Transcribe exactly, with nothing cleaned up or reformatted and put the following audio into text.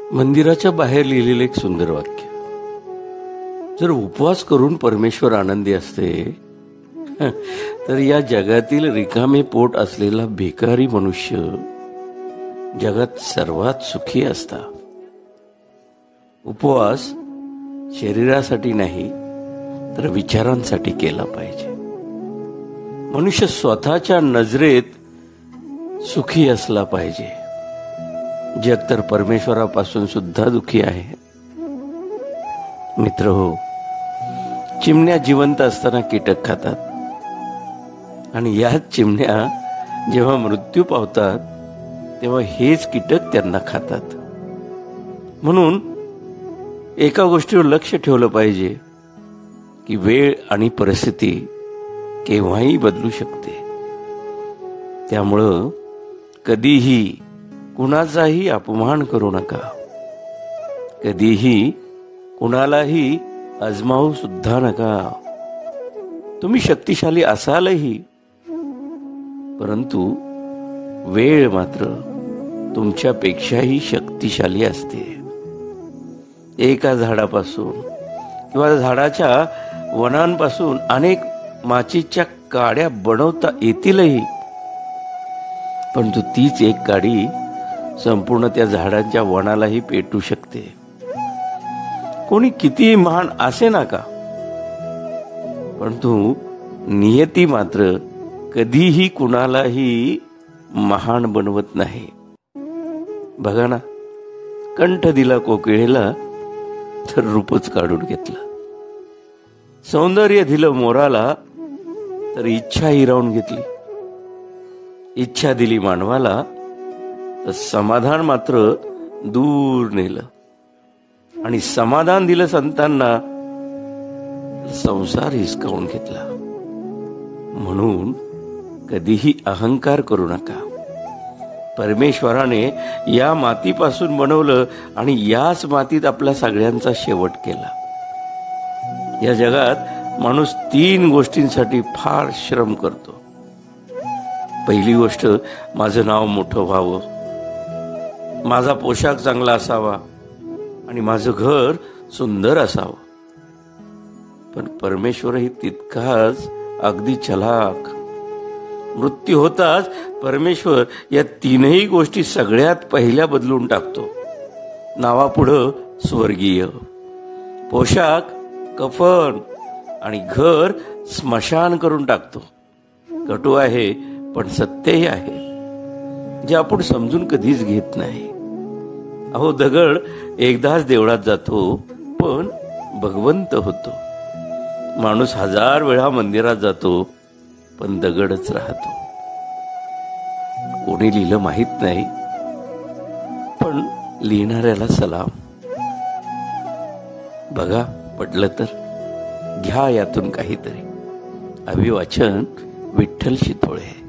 मंदिराच्या बाहेर लिहिलेले एक सुंदर वाक्य. जर उपवास करून परमेश्वर आनंदी असते तर या जगातील रिकामे पोट असलेला भिकारी मनुष्य जगात सर्वात सुखी असता. उपवास शरीरासाठी नाही तर विचारांसाठी केला पाहिजे. मनुष्य स्वतःच्या नजरेत सुखी असला पाहिजे. जग तर परमेश्वरापासून सुद्धा दुखी आहे. मित्र हो, चिमण्या जिवंत असताना कीटक खातात आणि याच चिमण्या जेव्हा मृत्यू पावतात तेव्हा हेच कीटक त्यांना खातात. म्हणून एका गोष्टीवर लक्ष ठेवलं पाहिजे की वेळ आणि परिस्थिती केव्हाही बदलू शकते. त्यामुळं कधीही कुणाचाही अपमान करू नका. कधीही कुणालाही अजमावू सुद्धा नका. तुम्ही शक्तिशाली असालही, परंतु वेळ मात्र तुमच्यापेक्षाही शक्तिशाली असते. एका झाडापासून किंवा झाडाच्या वनांपासून अनेक माचीच्या काड्या बनवता येतीलही, परंतु तीच एक काडी संपूर्ण त्या झाडांच्या वनालाही पेटू शकते. कोणी कितीही महान असे नका, परंतु नियती मात्र कधीही कुणालाही महान बनवत नाही. बघा ना, कंठ दिला कोकिळेला तर रूपच काढून घेतलं. सौंदर्य दिलं मोराला तर इच्छा हिरावून घेतली. इच्छा दिली मानवाला तर समाधान मात्र दूर नेलं. आणि समाधान दिलं संतांना संसार हिसकावून घेतला. म्हणून कधीही अहंकार करू नका. परमेश्वराने या मातीपासून बनवलं आणि याच मातीत आपल्या सगळ्यांचा शेवट केला. या जगात माणूस तीन गोष्टींसाठी फार श्रम करतो. पहिली गोष्ट, माझं नाव मोठं व्हावं, माझा पोशाख चांगला असावा आणि माझं घर सुंदर असावं. पण परमेश्वरही तितकाच अगदी चलाख. मृत्यू होताच परमेश्वर या तीनही गोष्टी सगळ्यात पहिल्या बदलून टाकतो. नावापुढं स्वर्गीय, पोशाख कफन आणि घर स्मशान करून टाकतो. कटू आहे पण सत्यही आहे, जे आपण समजून कधीच घेत नाही. अहो, दगड एकदाच देवळात जातो पण भगवंत होतो. माणूस हजार वेळा मंदिरात जातो पण दगडच राहतो. कोणी लिहिलं माहित नाही, पण लिहिणाऱ्याला सलाम. बघा, पटलं तर घ्या यातून काहीतरी. अभिवाचन विठ्ठल शितोळे.